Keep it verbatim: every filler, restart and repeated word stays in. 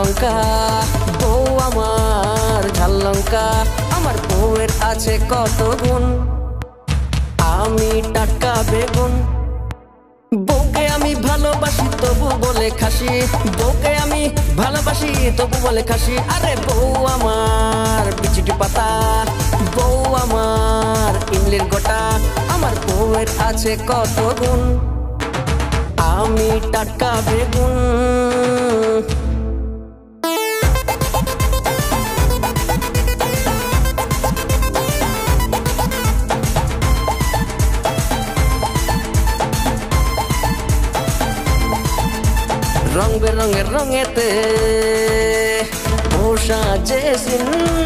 লঙ্কা, বউ আমার ঝাল লঙ্কা। আমার বউয়ের আছে কত গুণ, আমি টাটকা বেগুন। বউকে আমি ভালোবাসি তবু বলে খাসি, বউকে আমি ভালোবাসি তবু বলে খাসি। আরে বউ আমার বিচিটি পাতা, বউ আমার ইমলির গোটা। আমার বউয়ের আছে কত গুণ, আমি টাটকা বেগুন। রং বেরঙের রঙেতে ও সাজে